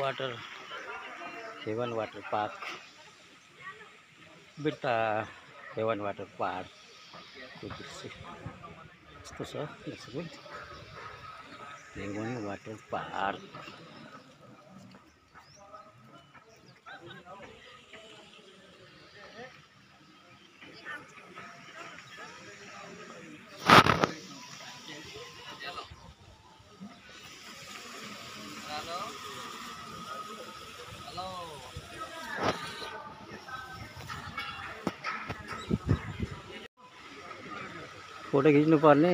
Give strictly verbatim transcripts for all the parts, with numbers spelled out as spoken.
Water heaven water park Birta heaven water park को दृश्य यस्तो छ दर्शकहरू। हेवन वाटर पार्क फोटो खिच्नु पर्ने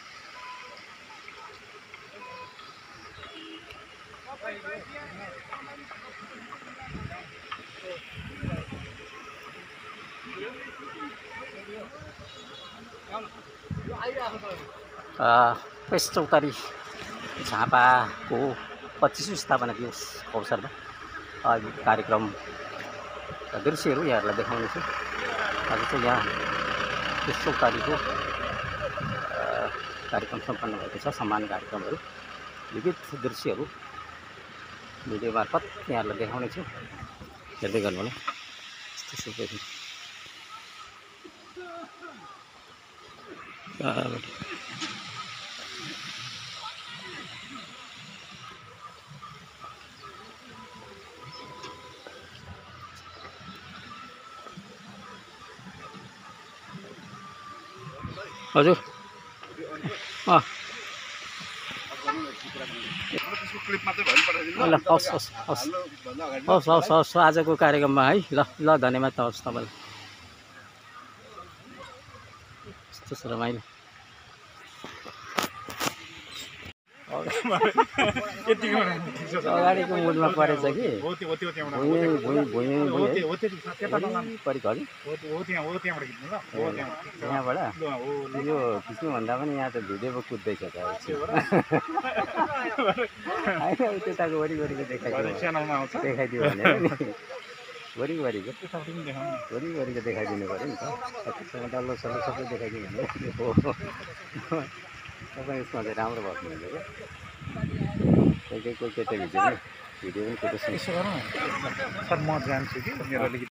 प्रेस चौतारी झापाको पच्चीसौँ स्थापना दिवस अवसरमा कार्यक्रम दृश्यहरू यहाँहरूलाई देखाउनेछु। आज चाहिँ यहाँ प्रेस चौतारीको कार्यक्रम सम्पन्न भएको छ। सम्मान कार्यक्रमहरू विविध दृश्यहरू भिडियो मार्फत यहाँहरूलाई देखाउनेछु। हेर्दै गर्नु होला। हजुर अँ ल हस् हस् हस् हस् हस् हस् आजको कार्यक्रममा है। ल ल धन्यवाद हस् तपाईँलाई। यस्तो छ रमाइलो। अगाडिको मुडमा परेछ कि यहाँबाट यो खिच्नुभन्दा पनि यहाँ त भिडियो पो कुद्दैछ त। होइन त्यताको वरिपरिको देखाइदियो देखाइदियो भने नि वरिपरिको वरिपरिको देखाइदिनु पऱ्यो नि त। कतिसम्म डल्लो सल्लो सबै देखाइदियो भने हो तपाईँ यसमा चाहिँ राम्रो भएको हुन्छ क्या। कोही कोही कोही केटा भिडियो पनि भिडियो पनि फोटो सर म जान्छु कि मेरो अलिकति